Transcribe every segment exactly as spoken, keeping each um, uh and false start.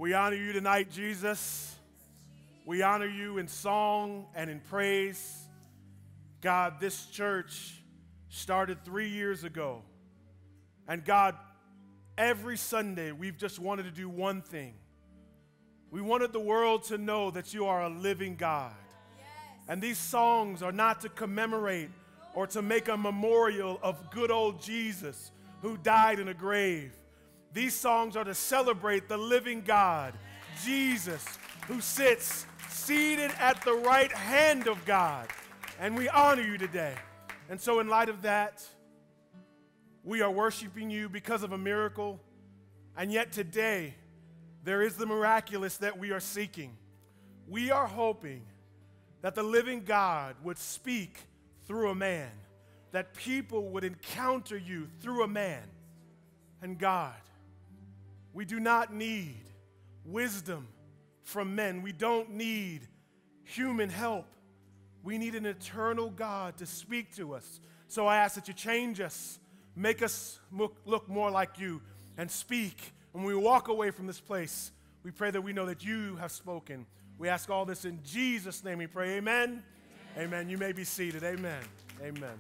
We honor you tonight, Jesus. We honor you in song and in praise. God, this church started three years ago. And God, every Sunday we've just wanted to do one thing. We wanted the world to know that you are a living God. Yes. And these songs are not to commemorate or to make a memorial of good old Jesus who died in a grave. These songs are to celebrate the living God, Jesus, who sits seated at the right hand of God. And we honor you today. And so in light of that, we are worshiping you because of a miracle. And yet today, there is the miraculous that we are seeking. We are hoping that the living God would speak through a man, that people would encounter you through a man. And God, we do not need wisdom from men. We don't need human help. We need an eternal God to speak to us. So I ask that you change us, make us look more like you, and speak. When we walk away from this place, we pray that we know that you have spoken. We ask all this in Jesus' name we pray. Amen. Amen. Amen. You may be seated. Amen. Amen.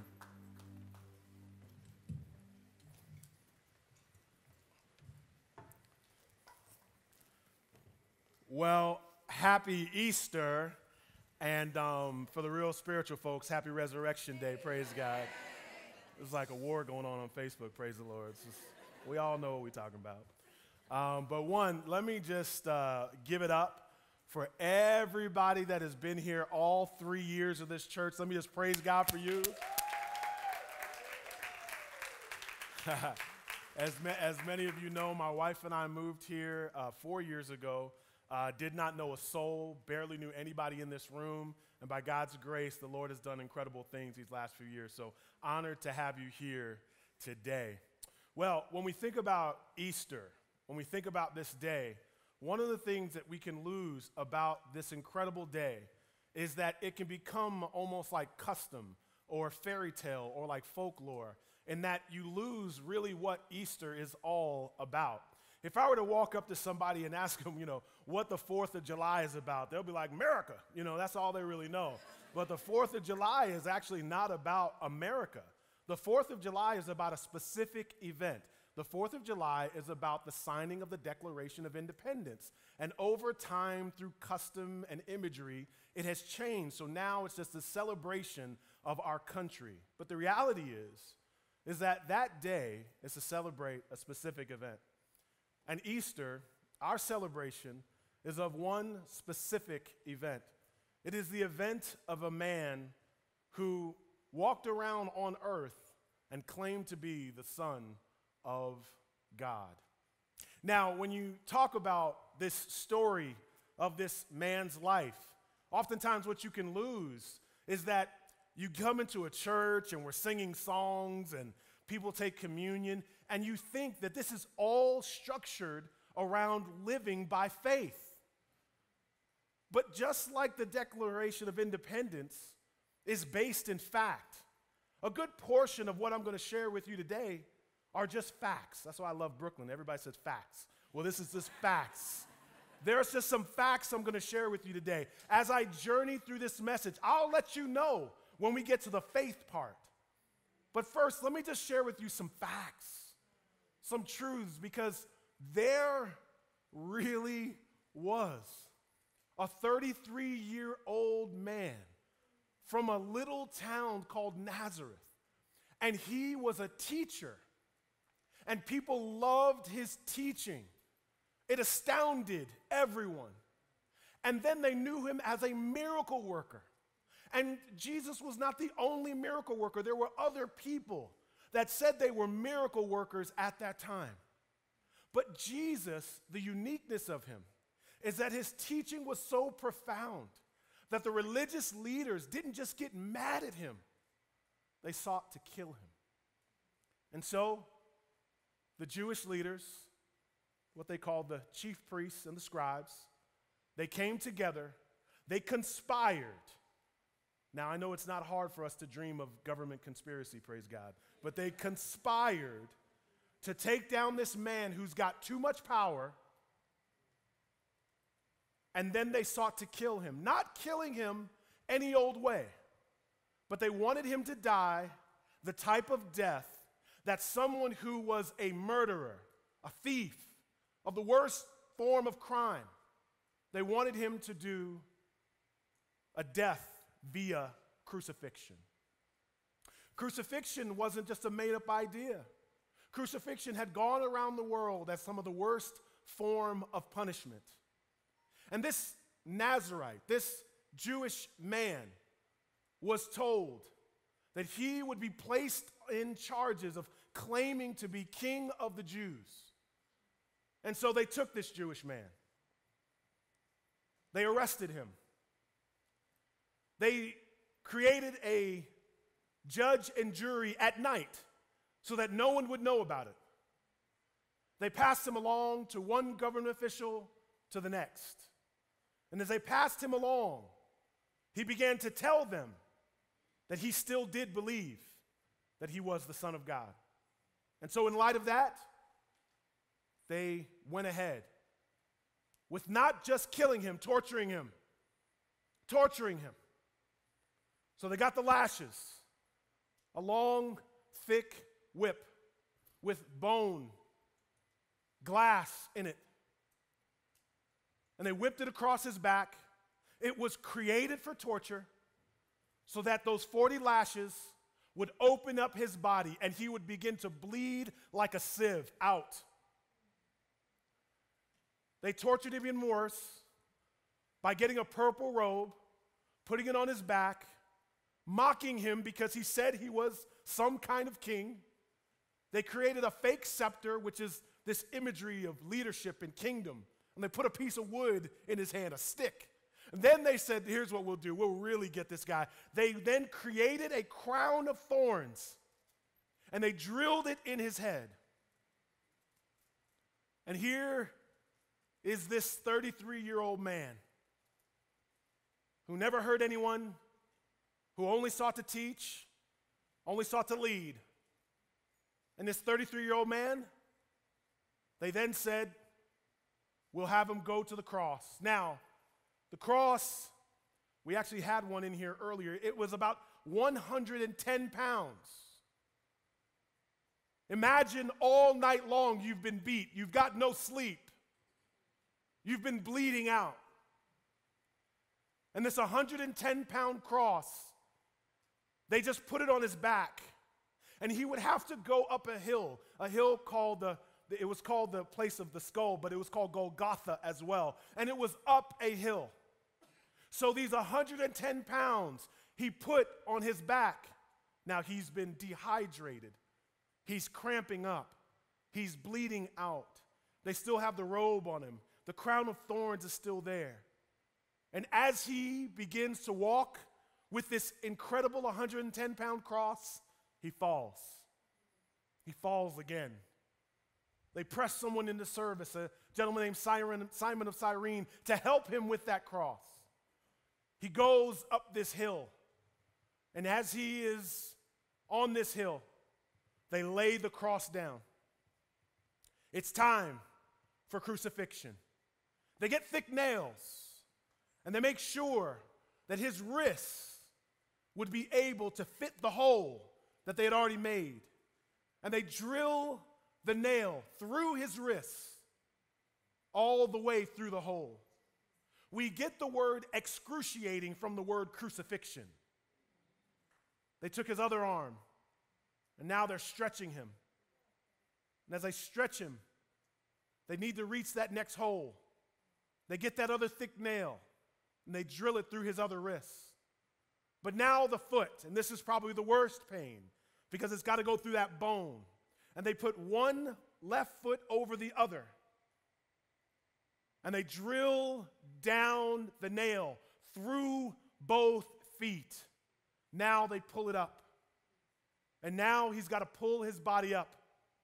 Well, happy Easter, and um, for the real spiritual folks, happy Resurrection Day. Praise God. There's like a war going on on Facebook. Praise the Lord. It's just, we all know what we're talking about. Um, but one, let me just uh, give it up for everybody that has been here all three years of this church. Let me just praise God for you. as, ma- as many of you know, my wife and I moved here uh, four years ago. Uh, did not know a soul, barely knew anybody in this room, and by God's grace, the Lord has done incredible things these last few years, so honored to have you here today. Well, when we think about Easter, when we think about this day, one of the things that we can lose about this incredible day is that it can become almost like custom or fairy tale or like folklore, in that you lose really what Easter is all about. If I were to walk up to somebody and ask them, you know, what the fourth of July is about, they'll be like, America. You know, that's all they really know. But the fourth of July is actually not about America. The fourth of July is about a specific event. The fourth of July is about the signing of the Declaration of Independence. And over time, through custom and imagery, it has changed. So now it's just a celebration of our country. But the reality is, is that that day is to celebrate a specific event. And Easter, our celebration, is of one specific event. It is the event of a man who walked around on earth and claimed to be the Son of God. Now, when you talk about this story of this man's life, oftentimes what you can lose is that you come into a church and we're singing songs and people take communion, and you think that this is all structured around living by faith. But just like the Declaration of Independence is based in fact, a good portion of what I'm going to share with you today are just facts. That's why I love Brooklyn. Everybody says facts. Well, this is just facts. There's just some facts I'm going to share with you today. As I journey through this message, I'll let you know when we get to the faith part. But first, let me just share with you some facts, some truths, because there really was a thirty-three-year-old man from a little town called Nazareth, and he was a teacher, and people loved his teaching. It astounded everyone. And then they knew him as a miracle worker. And Jesus was not the only miracle worker. There were other people that said they were miracle workers at that time. But Jesus, the uniqueness of him, is that his teaching was so profound that the religious leaders didn't just get mad at him, they sought to kill him. And so the Jewish leaders, what they called the chief priests and the scribes, they came together, they conspired. Now, I know it's not hard for us to dream of government conspiracy, praise God, but they conspired to take down this man who's got too much power And then they sought to kill him, not killing him any old way, but they wanted him to die the type of death that someone who was a murderer, a thief, of the worst form of crime, they wanted him to do a death via crucifixion. Crucifixion wasn't just a made-up idea. Crucifixion had gone around the world as some of the worst form of punishment. And this Nazarite, this Jewish man, was told that he would be placed in charges of claiming to be king of the Jews. And so they took this Jewish man. They arrested him. They created a judge and jury at night so that no one would know about it. They passed him along to one government official to the next. And as they passed him along, he began to tell them that he still did believe that he was the Son of God. And so in light of that, they went ahead with not just killing him, torturing him, torturing him. So they got the lashes, a long, thick whip with bone, glass in it. And they whipped it across his back. It was created for torture so that those forty lashes would open up his body and he would begin to bleed like a sieve out. They tortured him even worse by getting a purple robe, putting it on his back, mocking him because he said he was some kind of king. They created a fake scepter, which is this imagery of leadership and kingdom. And they put a piece of wood in his hand, a stick. And then they said, here's what we'll do. We'll really get this guy. They then created a crown of thorns, and they drilled it in his head. And here is this thirty-three-year-old man who never hurt anyone, who only sought to teach, only sought to lead. And this thirty-three-year-old man, they then said, we'll have him go to the cross. Now, the cross, we actually had one in here earlier. It was about one hundred ten pounds. Imagine all night long you've been beat. You've got no sleep. You've been bleeding out. And this one hundred ten pound cross, they just put it on his back. And he would have to go up a hill, a hill called the, it was called the place of the skull, but it was called Golgotha as well. And it was up a hill. So these one hundred ten pounds he put on his back. Now he's been dehydrated. He's cramping up. He's bleeding out. They still have the robe on him. The crown of thorns is still there. And as he begins to walk with this incredible one hundred ten pound cross, he falls. He falls again. They press someone into service, a gentleman named Simon of Cyrene, to help him with that cross. He goes up this hill, and as he is on this hill, they lay the cross down. It's time for crucifixion. They get thick nails, and they make sure that his wrists would be able to fit the hole that they had already made. And they drill the nail through his wrists all the way through the hole. We get the word excruciating from the word crucifixion. They took his other arm, and now they're stretching him. And as they stretch him, they need to reach that next hole. They get that other thick nail, and they drill it through his other wrist. But now the foot, and this is probably the worst pain, because it's got to go through that bone. And they put one left foot over the other. And they drill down the nail through both feet. Now they pull it up. And now he's got to pull his body up.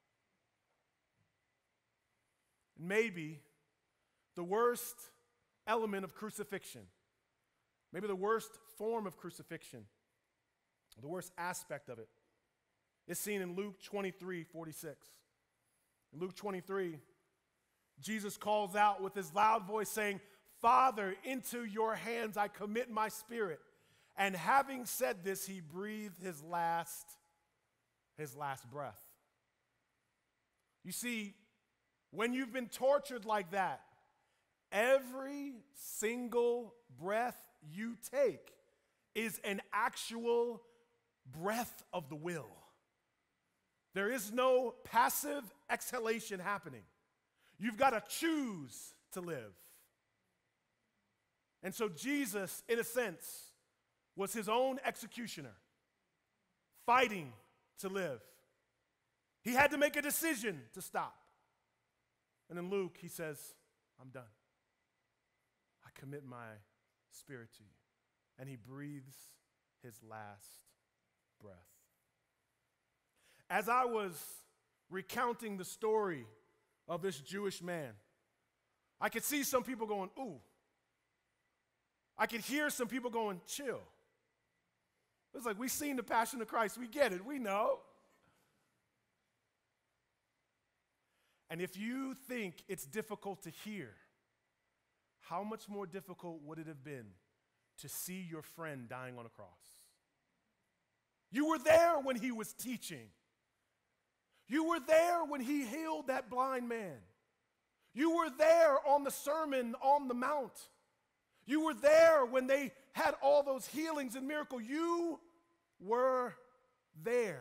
And maybe the worst element of crucifixion, maybe the worst form of crucifixion, the worst aspect of it, is seen in Luke twenty-three forty-six. In Luke twenty-three, Jesus calls out with his loud voice saying, Father, into your hands I commit my spirit. And having said this, he breathed his last, his last breath. You see, when you've been tortured like that, every single breath you take is an actual breath of the will. There is no passive exhalation happening. You've got to choose to live. And so Jesus, in a sense, was his own executioner, fighting to live. He had to make a decision to stop. And in Luke, he says, I'm done. I commit my spirit to you. And he breathes his last breath. As I was recounting the story of this Jewish man, I could see some people going, ooh. I could hear some people going, chill. It's like, we've seen the Passion of Christ. We get it. We know. And if you think it's difficult to hear, how much more difficult would it have been to see your friend dying on a cross? You were there when he was teaching. You were there when he healed that blind man. You were there on the Sermon on the Mount. You were there when they had all those healings and miracles. You were there.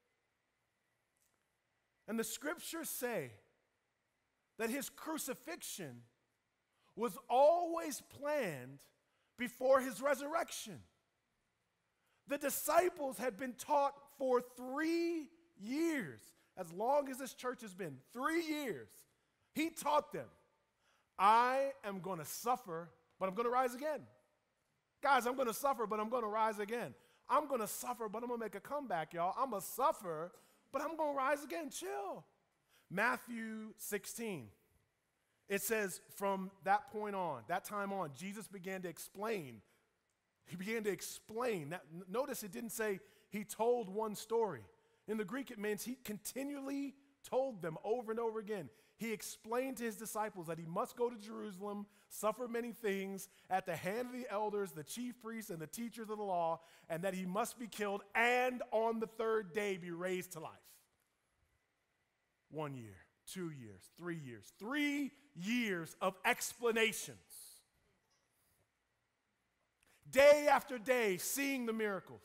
And the scriptures say that his crucifixion was always planned before his resurrection. The disciples had been taught for three years, as long as this church has been, three years. He taught them, I am going to suffer, but I'm going to rise again. Guys, I'm going to suffer, but I'm going to rise again. I'm going to suffer, but I'm going to make a comeback, y'all. I'm going to suffer, but I'm going to rise again. Chill. Matthew sixteen. It says from that point on, that time on, Jesus began to explain. He began to explain. That, notice it didn't say he told one story. In the Greek, it means he continually told them over and over again. He explained to his disciples that he must go to Jerusalem, suffer many things at the hand of the elders, the chief priests, and the teachers of the law, and that he must be killed and on the third day be raised to life. One year, two years, three years, three years of explanations. Day after day, seeing the miracles.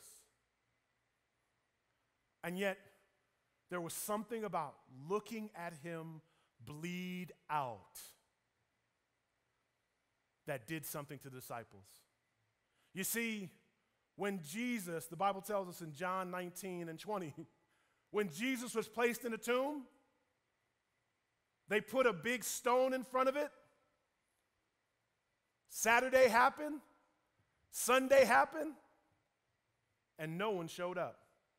And yet, there was something about looking at him bleed out that did something to the disciples. You see, when Jesus, the Bible tells us in John nineteen and twenty, when Jesus was placed in a tomb, they put a big stone in front of it. Saturday happened, Sunday happened, and no one showed up.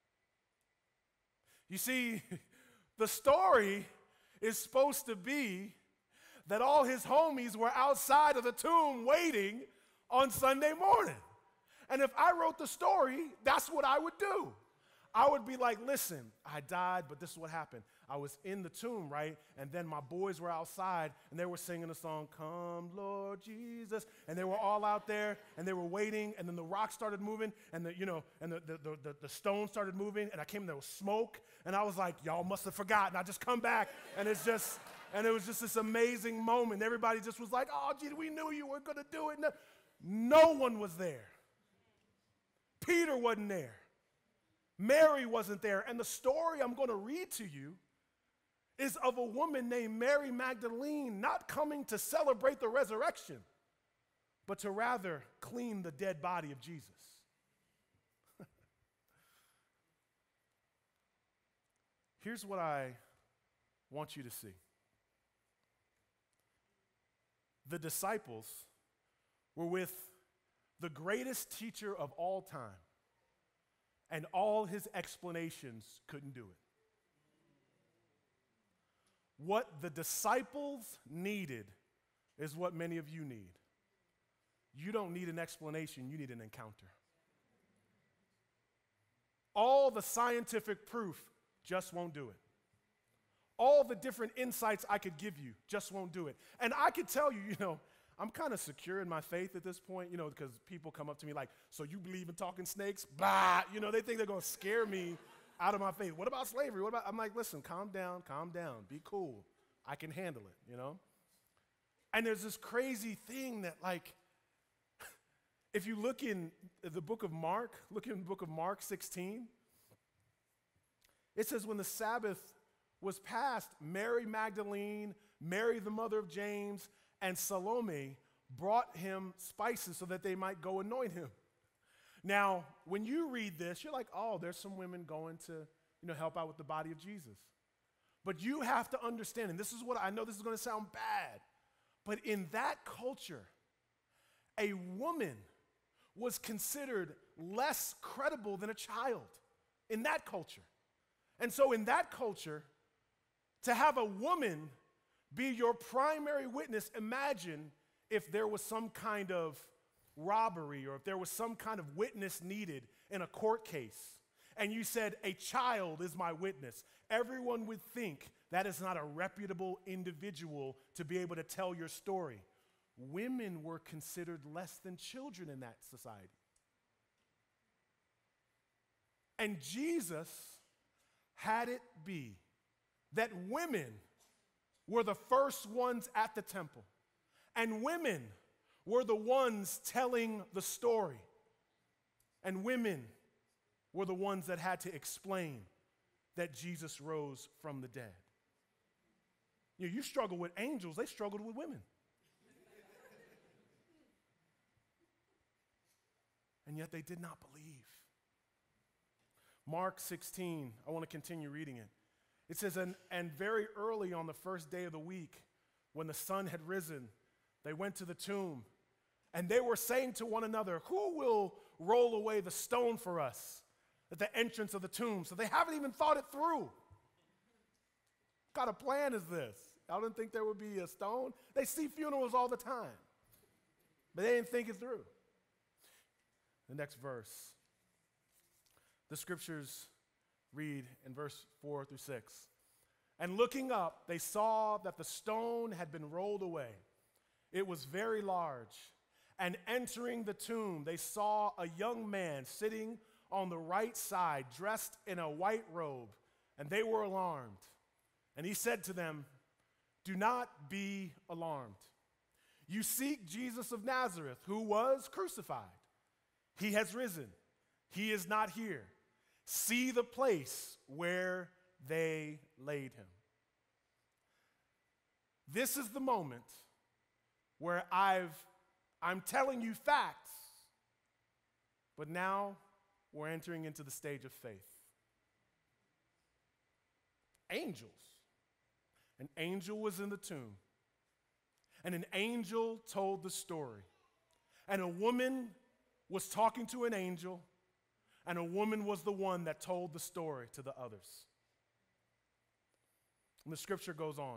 You see, the story is supposed to be that all his homies were outside of the tomb waiting on Sunday morning. And if I wrote the story, that's what I would do. I would be like, listen, I died, but this is what happened. I was in the tomb, right? And then my boys were outside, and they were singing the song, Come, Lord Jesus. And they were all out there, and they were waiting, and then the rock started moving, and the, you know, and the, the, the, the, the stone started moving, and I came, and there was smoke, and I was like, y'all must have forgotten. I just come back, and it's just, and it was just this amazing moment. Everybody just was like, oh, gee, we knew you were going to do it. No, no one was there. Peter wasn't there. Mary wasn't there. And the story I'm going to read to you is of a woman named Mary Magdalene not coming to celebrate the resurrection, but to rather clean the dead body of Jesus. Here's what I want you to see. The disciples were with the greatest teacher of all time, and all his explanations couldn't do it. What the disciples needed is what many of you need. You don't need an explanation, you need an encounter. All the scientific proof just won't do it. All the different insights I could give you just won't do it. And I could tell you, you know, I'm kind of secure in my faith at this point, you know, because people come up to me like, so you believe in talking snakes? Blah, you know, they think they're going to scare me out of my faith. What about slavery? What about, I'm like, listen, calm down, calm down, be cool. I can handle it, you know? And there's this crazy thing that, like, if you look in the book of Mark, look in the book of Mark sixteen, it says when the Sabbath was passed, Mary Magdalene, Mary the mother of James, and Salome brought him spices so that they might go anoint him. Now, when you read this, you're like, oh, there's some women going to, you know, help out with the body of Jesus. But you have to understand, and this is what I know this is going to sound bad, but in that culture, a woman was considered less credible than a child in that culture. And so in that culture, to have a woman be your primary witness, imagine if there was some kind of robbery or if there was some kind of witness needed in a court case, and you said, a child is my witness. Everyone would think that is not a reputable individual to be able to tell your story. Women were considered less than children in that society. And Jesus had it be that women were the first ones at the temple, and women were the ones telling the story, and women were the ones that had to explain that Jesus rose from the dead. You know, you struggle with angels, they struggled with women. And yet they did not believe. Mark sixteen, I want to continue reading it. It says, and, and very early on the first day of the week, when the sun had risen, they went to the tomb, and they were saying to one another, who will roll away the stone for us at the entrance of the tomb? So they haven't even thought it through. What kind of plan is this? I didn't think there would be a stone. They see funerals all the time, but they didn't think it through. The next verse, the scriptures read in verse four through six. And looking up, they saw that the stone had been rolled away. It was very large. And entering the tomb, they saw a young man sitting on the right side, dressed in a white robe, and they were alarmed. And he said to them, do not be alarmed. You seek Jesus of Nazareth, who was crucified. He has risen. He is not here. See the place where they laid him. This is the moment where I've, I'm telling you facts, but now we're entering into the stage of faith. Angels. An angel was in the tomb, and an angel told the story. And a woman was talking to an angel, and a woman was the one that told the story to the others. And the scripture goes on.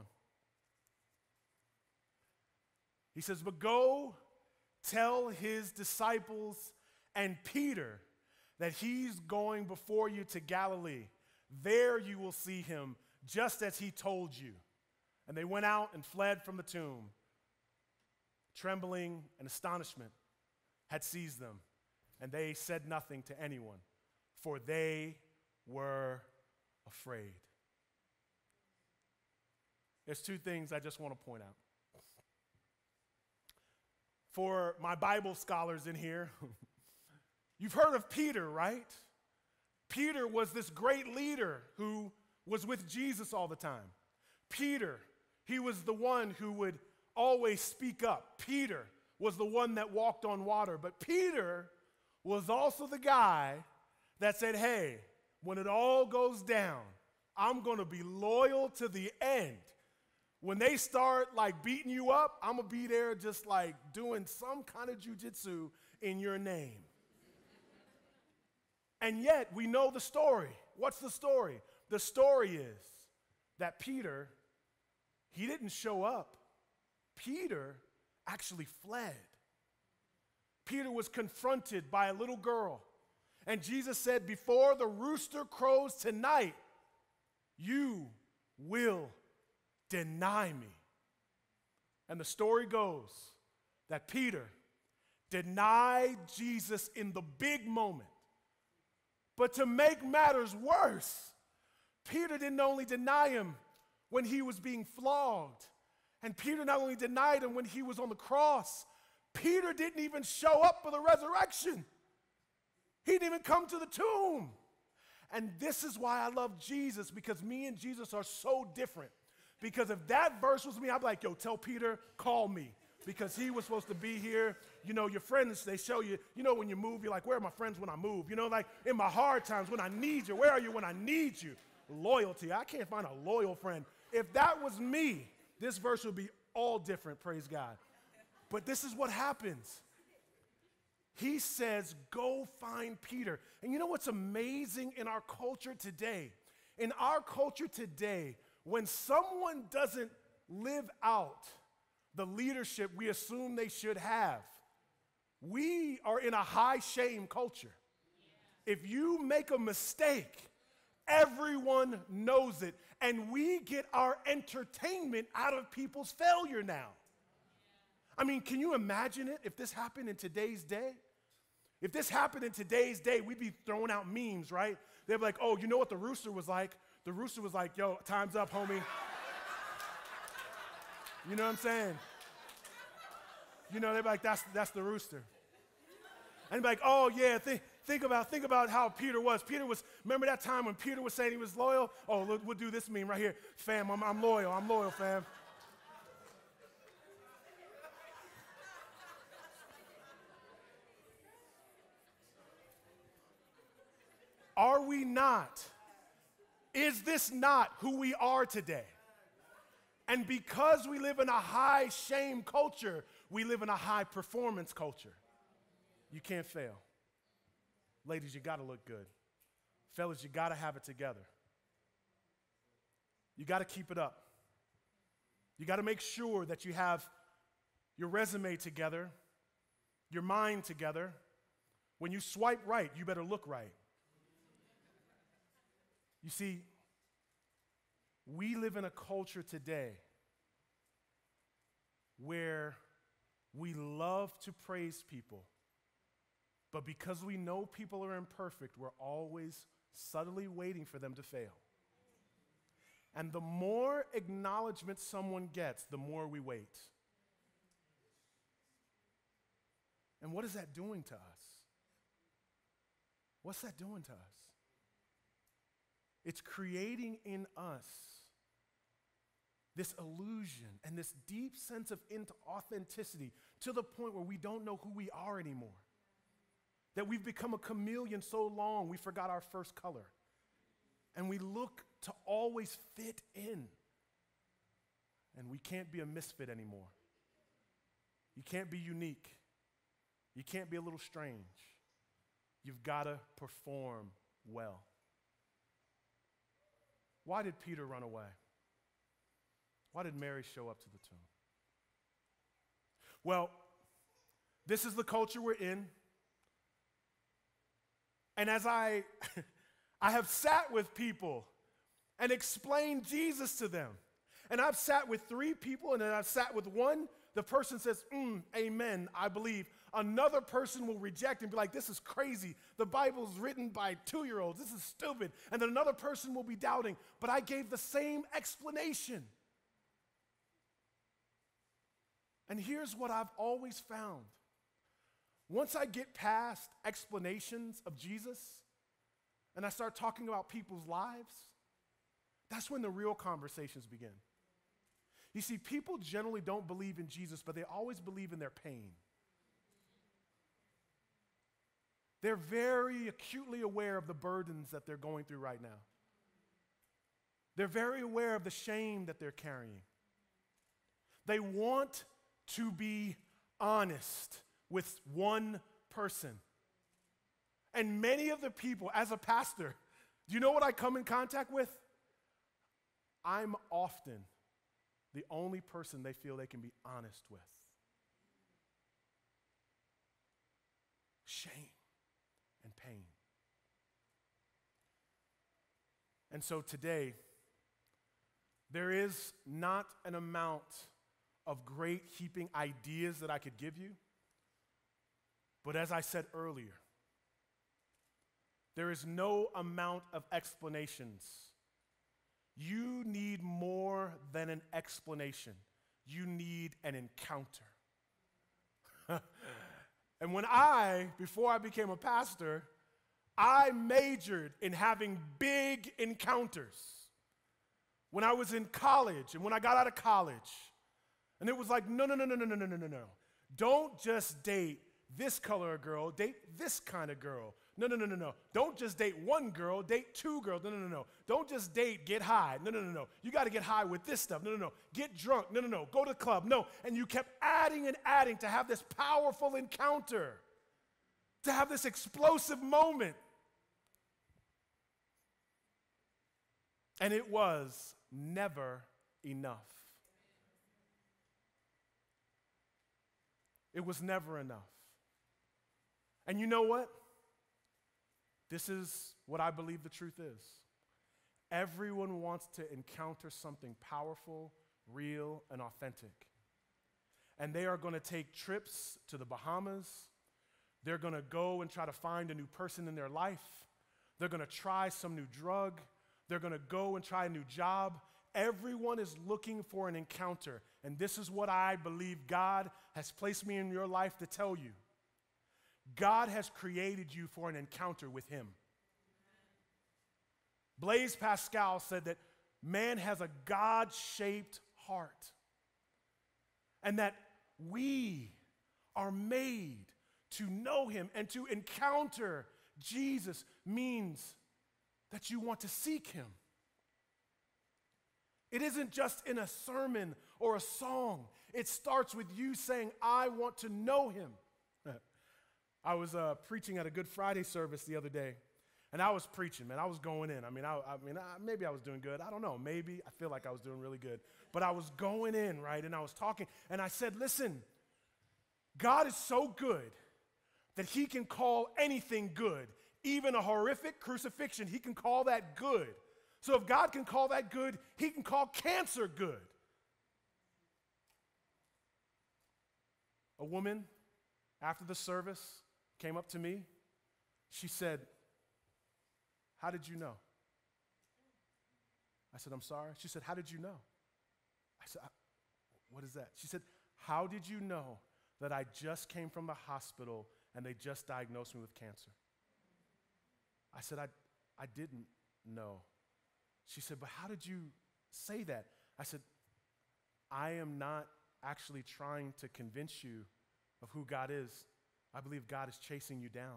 He says, but go tell his disciples and Peter that he's going before you to Galilee. There you will see him, just as he told you. And they went out and fled from the tomb. Trembling and astonishment had seized them, and they said nothing to anyone, for they were afraid. There's two things I just want to point out. For my Bible scholars in here, you've heard of Peter, right? Peter was this great leader who was with Jesus all the time. Peter, he was the one who would always speak up. Peter was the one that walked on water. But Peter was also the guy that said, hey, when it all goes down, I'm going to be loyal to the end. When they start like beating you up, I'm going to be there just like doing some kind of jujitsu in your name. And yet we know the story. What's the story? The story is that Peter, he didn't show up. Peter actually fled. Peter was confronted by a little girl. And Jesus said, before the rooster crows tonight, you will deny me. And the story goes that Peter denied Jesus in the big moment. But to make matters worse, Peter didn't only deny him when he was being flogged, and Peter not only denied him when he was on the cross, Peter didn't even show up for the resurrection. He didn't even come to the tomb. And this is why I love Jesus, because me and Jesus are so different. Because if that verse was me, I'd be like, yo, tell Peter, call me. Because he was supposed to be here. You know, your friends, they show you, you know, when you move, you're like, where are my friends when I move? You know, like in my hard times when I need you, where are you when I need you? Loyalty. I can't find a loyal friend. If that was me, this verse would be all different, praise God. But this is what happens. He says, go find Peter. And you know what's amazing in our culture today? In our culture today, when someone doesn't live out the leadership we assume they should have, we are in a high shame culture. If you make a mistake, everyone knows it. And we get our entertainment out of people's failure now. I mean, can you imagine it if this happened in today's day? If this happened in today's day, we'd be throwing out memes, right? They'd be like, oh, you know what the rooster was like? The rooster was like, yo, time's up, homie. You know what I'm saying? You know, they'd be like, that's, that's the rooster. And they'd be like, oh, yeah, think, think, about, think about how Peter was. Peter was, remember that time when Peter was saying he was loyal? Oh, we'll, we'll do this meme right here. Fam, I'm, I'm loyal, I'm loyal, fam. Are we not? Is this not who we are today? And because we live in a high shame culture, we live in a high performance culture. You can't fail. Ladies, you got to look good. Fellas, you got to have it together. You got to keep it up. You got to make sure that you have your resume together, your mind together. When you swipe right, you better look right. You see, we live in a culture today where we love to praise people, but because we know people are imperfect, we're always subtly waiting for them to fail. And the more acknowledgement someone gets, the more we wait. And what is that doing to us? What's that doing to us? It's creating in us this illusion and this deep sense of authenticity to the point where we don't know who we are anymore. That we've become a chameleon so long we forgot our first color. And we look to always fit in. And we can't be a misfit anymore. You can't be unique. You can't be a little strange. You've got to perform well. Why did Peter run away? Why did Mary show up to the tomb? Well, this is the culture we're in. And as I, I have sat with people and explained Jesus to them. And I've sat with three people, and then I've sat with one. The person says, mm, amen, I believe. Another person will reject and be like, this is crazy. The Bible's written by two-year-olds. This is stupid. And then another person will be doubting. But I gave the same explanation. And here's what I've always found. Once I get past explanations of Jesus and I start talking about people's lives, that's when the real conversations begin. You see, people generally don't believe in Jesus, but they always believe in their pain. They're very acutely aware of the burdens that they're going through right now. They're very aware of the shame that they're carrying. They want to be honest with one person. And many of the people, as a pastor, do you know what I come in contact with? I'm often the only person they feel they can be honest with. Shame and pain. And so today, there is not an amount of great heaping ideas that I could give you. But as I said earlier, there is no amount of explanations. You need more than an explanation. You need an encounter. And when I, before I became a pastor, I majored in having big encounters. When I was in college and when I got out of college, and it was like, no, no, no, no, no, no, no, no, no, no. Don't just date this color of girl, date this kind of girl. No, no, no, no, no. Don't just date one girl, date two girls. No, no, no, no. Don't just date, get high. No, no, no, no. You got to get high with this stuff. No, no, no. Get drunk. No, no, no. Go to the club. No. And you kept adding and adding to have this powerful encounter, to have this explosive moment. And it was never enough. It was never enough. And you know what? This is what I believe the truth is. Everyone wants to encounter something powerful, real, and authentic. And they are going to take trips to the Bahamas. They're going to go and try to find a new person in their life. They're going to try some new drug. They're going to go and try a new job. Everyone is looking for an encounter. And this is what I believe God has placed me in your life to tell you. God has created you for an encounter with him. Blaise Pascal said that man has a God-shaped heart, and that we are made to know him, and to encounter Jesus means that you want to seek him. It isn't just in a sermon or a song. It starts with you saying, I want to know him. I was uh, preaching at a Good Friday service the other day, and I was preaching, man. I was going in. I mean, I, I mean, I, maybe I was doing good. I don't know. Maybe. I feel like I was doing really good. But I was going in, right, and I was talking, and I said, listen, God is so good that he can call anything good. Even a horrific crucifixion, he can call that good. So if God can call that good, he can call cancer good. A woman, after the service, came up to me. She said, how did you know? I said, I'm sorry. She said, how did you know? I said, what is that? She said, how did you know that I just came from the hospital and they just diagnosed me with cancer? I said, I, I didn't know. She said, but how did you say that? I said, I am not actually trying to convince you of who God is. I believe God is chasing you down.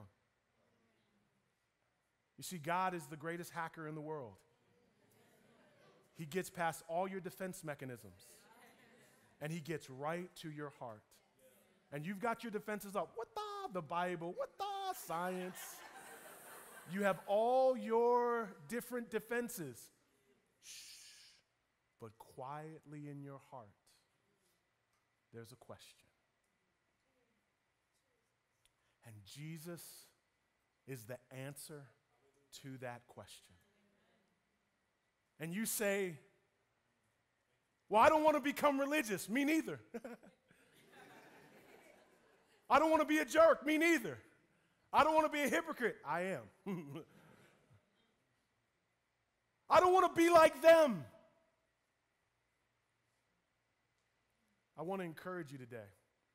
You see, God is the greatest hacker in the world. He gets past all your defense mechanisms, and he gets right to your heart. And you've got your defenses up. What the? The Bible. What the? Science. You have all your different defenses. Shh. But quietly in your heart, there's a question. And Jesus is the answer to that question. And you say, well, I don't want to become religious. Me neither. I don't want to be a jerk. Me neither. I don't want to be a hypocrite. I am. I don't want to be like them. I want to encourage you today.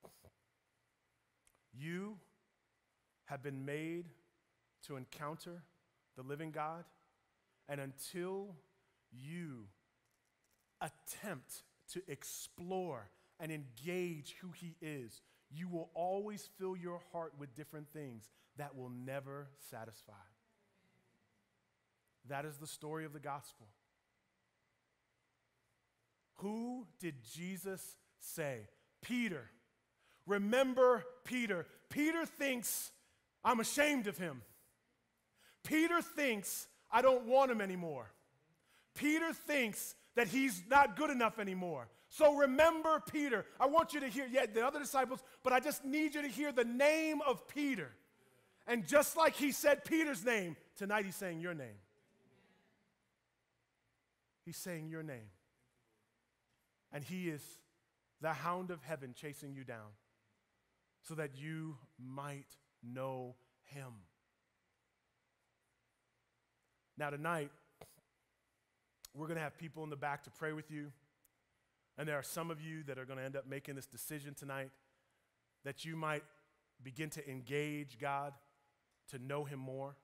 You have been made to encounter the living God, and until you attempt to explore and engage who he is, you will always fill your heart with different things that will never satisfy. That is the story of the gospel. Who did Jesus say? Peter. Remember Peter. Peter thinks, I'm ashamed of him. Peter thinks, I don't want him anymore. Peter thinks that he's not good enough anymore. So remember Peter. I want you to hear, yeah, the other disciples, but I just need you to hear the name of Peter. And just like he said Peter's name, tonight he's saying your name. He's saying your name. And he is the hound of heaven chasing you down so that you might know him. Now tonight, we're going to have people in the back to pray with you. And there are some of you that are going to end up making this decision tonight that you might begin to engage God, to know him more.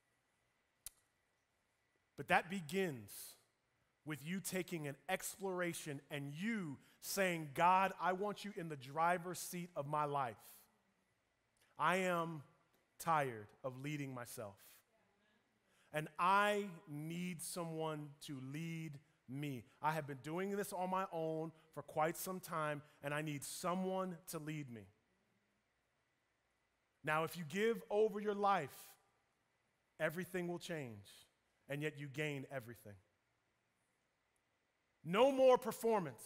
But that begins with you taking an exploration and you saying, God, I want you in the driver's seat of my life. I am tired of leading myself. And I need someone to lead me. I have been doing this on my own for quite some time, and I need someone to lead me. Now, if you give over your life, everything will change, and yet you gain everything. No more performance.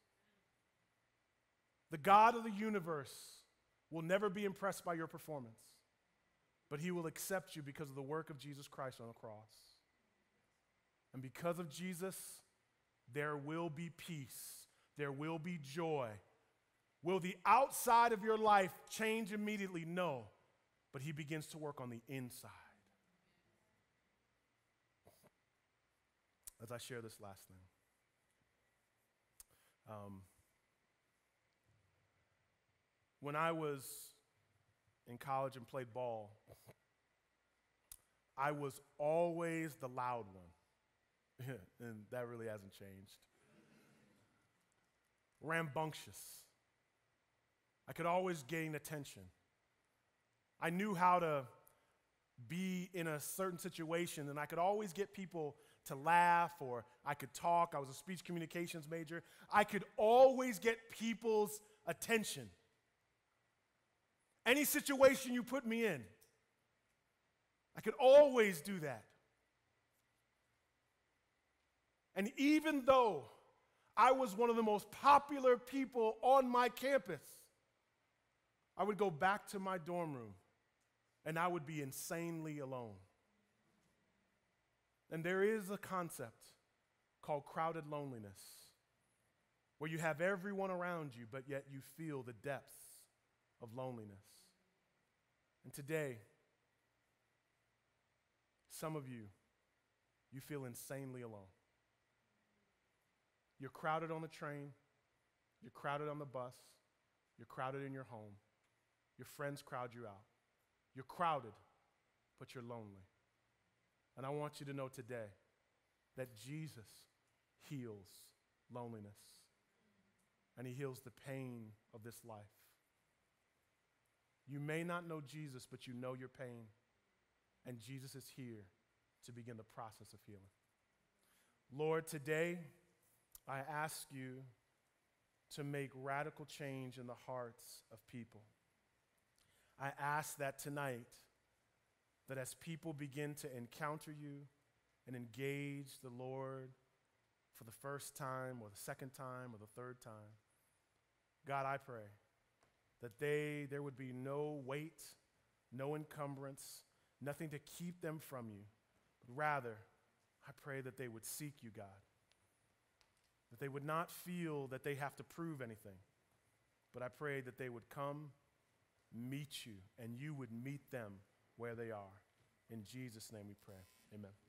The God of the universe will never be impressed by your performance, but he will accept you because of the work of Jesus Christ on the cross. And because of Jesus, there will be peace. There will be joy. Will the outside of your life change immediately? No, but he begins to work on the inside. As I share this last thing. Um, when I was in college and played ball, I was always the loud one. And that really hasn't changed. Rambunctious. I could always gain attention. I knew how to be in a certain situation, and I could always get people to laugh, or I could talk. I was a speech communications major. I could always get people's attention. Any situation you put me in, I could always do that. And even though I was one of the most popular people on my campus, I would go back to my dorm room and I would be insanely alone. And there is a concept called crowded loneliness, where you have everyone around you, but yet you feel the depths of loneliness. And today, some of you, you feel insanely alone. You're crowded on the train, you're crowded on the bus, you're crowded in your home, your friends crowd you out. You're crowded, but you're lonely. And I want you to know today that Jesus heals loneliness, and he heals the pain of this life. You may not know Jesus, but you know your pain, and Jesus is here to begin the process of healing. Lord, today I ask you to make radical change in the hearts of people. I ask that tonight, that as people begin to encounter you and engage the Lord for the first time or the second time or the third time, God, I pray that they there would be no weight, no encumbrance, nothing to keep them from you. But rather, I pray that they would seek you, God. That they would not feel that they have to prove anything. But I pray that they would come, meet you, and you would meet them where they are. In Jesus' name we pray. Amen.